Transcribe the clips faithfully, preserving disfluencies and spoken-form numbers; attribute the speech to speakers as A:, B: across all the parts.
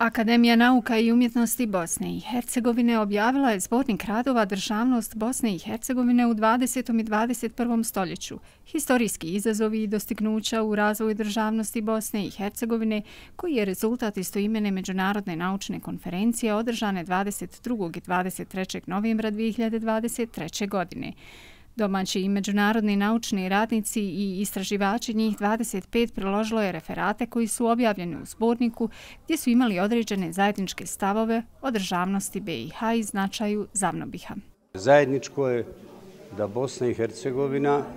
A: Akademija nauka i umjetnosti Bosne i Hercegovine objavila je zbornik radova Državnost Bosne i Hercegovine u dvadesetom i dvadeset prvom stoljeću, historijski izazovi i dostignuća u razvoju državnosti Bosne i Hercegovine, koji je rezultat istoimene međunarodne naučne konferencije održane dvadeset drugog i dvadeset trećeg novembra dvije hiljade dvadeset treće. godine. Domaći i međunarodni naučni radnici i istraživači, njih dvadeset pet, priložilo je referate koji su objavljeni u zborniku, gdje su imali određene zajedničke stavove o državnosti be i ha i značaju Zavnobiha.
B: Zajedničko je da Bosna i Hercegovina uh,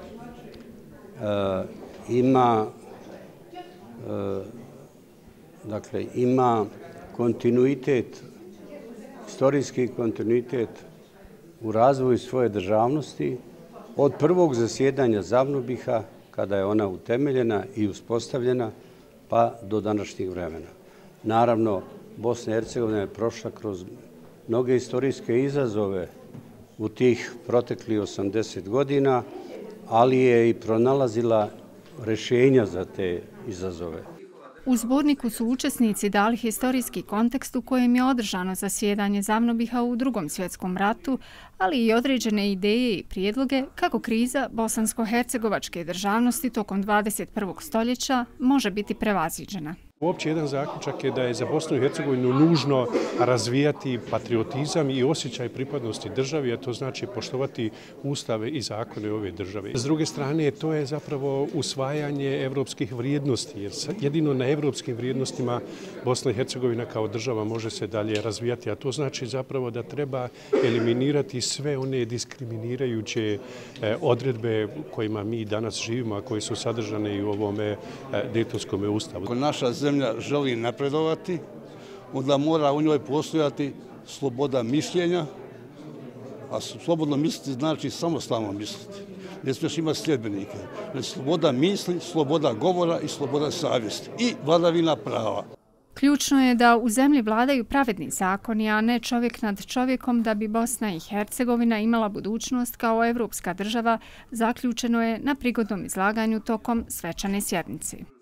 B: ima uh, dakle ima kontinuitet, istorijski kontinuitet u razvoju svoje državnosti od prvog zasjedanja Zavnobiha, kada je ona utemeljena i uspostavljena, pa do današnjeg vremena. Naravno, Bosna i Hercegovina je prošla kroz mnoge istorijske izazove u tih proteklih osamdeset godina, ali je i pronalazila rješenja za te izazove.
A: U zborniku su učesnici dali historijski kontekst u kojem je održano zasjedanje Zavnobiha u Drugom svjetskom ratu, ali i određene ideje i prijedloge kako kriza bosansko-hercegovačke državnosti tokom dvadeset prvog stoljeća može biti prevaziđena.
C: Uopće jedan zaključak je da je za Bosnu i Hercegovinu nužno razvijati patriotizam i osjećaj pripadnosti državi, a to znači poštovati ustave i zakone ove države. S druge strane, to je zapravo usvajanje evropskih vrijednosti, jer jedino na evropskim vrijednostima Bosna i Hercegovina kao država može se dalje razvijati, a to znači zapravo da treba eliminirati sve one diskriminirajuće odredbe kojima mi danas živimo, a koje su sadržane i u ovome Dejtonskom ustavu.
D: Naša zemlja želi napredovati, onda mora u njoj postojati sloboda mišljenja, a slobodno misliti znači samostalno misliti. Ne smiješ imati sljedbenike. Znači, sloboda misli, sloboda govora i sloboda savjesti i vladavina prava.
A: Ključno je da u zemlji vladaju pravedni zakoni, a ne čovjek nad čovjekom, da bi Bosna i Hercegovina imala budućnost kao evropska država, zaključeno je na prigodnom izlaganju tokom svečane sjednice.